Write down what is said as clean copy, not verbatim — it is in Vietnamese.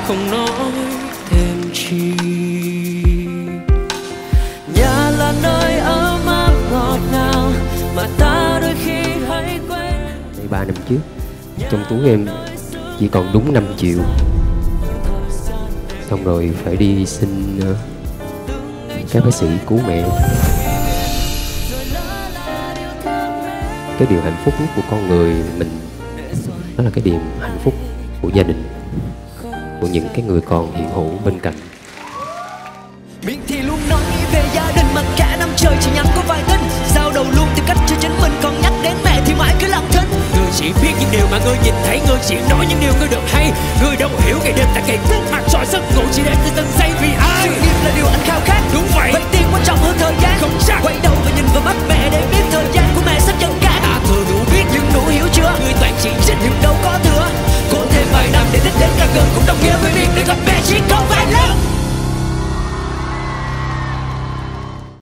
không nói thêm chi. Nhà là nơi ấm áp ngọt ngào mà ta đôi khi hay quên. 3 năm trước, trong túi em chỉ còn đúng 5 triệu. Xong rồi phải đi xin các bác sĩ cứu mẹ. Cái điều hạnh phúc nhất của con người mình, đó là cái điều hạnh phúc của gia đình, của những cái người còn hiện hữu bên cạnh. Miệng thì luôn nói nghĩ về gia đình mà cả năm trời chỉ nhắn có vài tin. Giao đầu luôn tìm cách cho chính mình, còn nhắc đến mẹ thì mãi cứ lặng thinh. Người chỉ biết những điều mà người nhìn thấy, người chỉ nói những điều người được hay. Người đâu hiểu ngày đêm ta kể bước mặt trọi giấc ngủ chỉ đến từ từng giây vì ai. Sự nghiệp là điều anh khao khát, đúng vậy. Vậy tiền quan trọng hơn thời gian, không chắc. Quay đầu và nhìn vào mắt mẹ để biết thời gian của mẹ sắp dần cạn. Ta thừa đủ biết nhưng đủ hiểu chưa? Người toàn chỉ trích nhưng đâu có thừa. Cố thêm vài năm để thích đến càng gần cũng đồng nghĩa với việc để gặp mẹ chỉ có vài lần.